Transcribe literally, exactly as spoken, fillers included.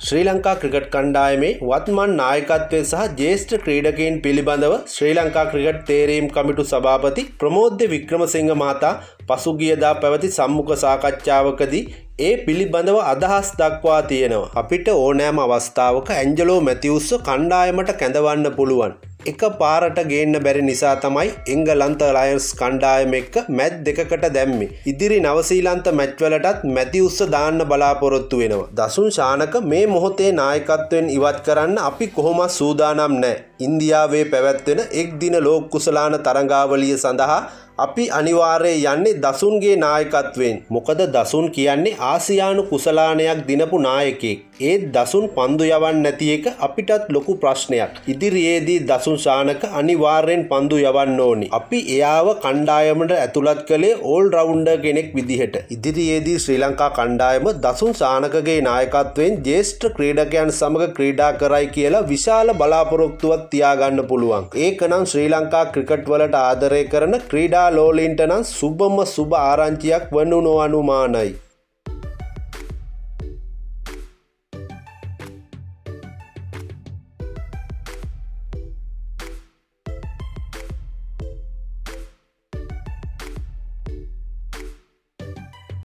ශ්‍රී Lanka cricket කණ්ඩායමේ වත්මන් නායකත්වය සහ ජ්‍යෙෂ්ඨ ක්‍රීඩකයන් පිළිබඳව ශ්‍රී ලංකා ක්‍රිකට් තේරීම් කමිටු සභාපති ප්‍රමෝද්‍ය වික්‍රමසිංහ මහතා පසුගියදා පැවති සම්මුඛ සාකච්ඡාවකදී ඒ පිළිබඳව අදහස් දක්වා තියෙනවා. අපිට ඕනෑම අවස්ථාවක ඇන්ජලෝ මැතිව්ස්ව කණ්ඩායමට කැඳවන්න පුළුවන්. එක පාරට ගේන්න බැරි නිසා තමයි එංගලන්ත ලයන්ස් කණ්ඩායම එක්ක මැච් දෙකකට දැම්මේ. ඉදිරි නවසීලන්ත මැච් වලටත් මැතිව්ස්ව දාන්න බලාපොරොත්තු වෙනවා. දසුන් ශානක මේ මොහොතේ නායකත්වයෙන් ඉවත් කරන්න අපි කොහොමත් සූදානම් නැහැ. ඉන්දියාවේ පැවැත්වෙන එක් දින ලෝක කුසලාන තරඟාවලිය සඳහා අපි අනිවාර්යයෙන් යන්නේ දසුන්ගේ නායකත්වයෙන්. මොකද දසුන් කියන්නේ ආසියානු කුසලානයක් දිනපු නායකයෙක්. ඒත් දසුන් පන්දු යවන්න නැති එක අපිටත් ලොකු ප්‍රශ්නයක්. ඉදිරියේදී දසුන් ශානක අනිවාර්යෙන් පන්දු යවන්න ඕනි. අපි එයාව කණ්ඩායමට ඇතුළත් කළේ ඕල් රවුන්ඩර් කෙනෙක් විදිහට. ඉදිරියේදී ශ්‍රී ලංකා කණ්ඩායම දසුන් ශානකගේ නායකත්වයෙන් ජ්‍යෙෂ්ඨ ක්‍රීඩකයන් සමග ක්‍රීඩා කරයි කියලා විශාල බලාපොරොත්තුවක් තියාගන්න පුළුවන්. ඒකනම් ශ්‍රී ලංකා ක්‍රිකට් වලට ආදරය කරන ක්‍රීඩා ලෝලීන්ට නම් සුබම සුබ ආරංචියක් වනු නොඅනුමානයි.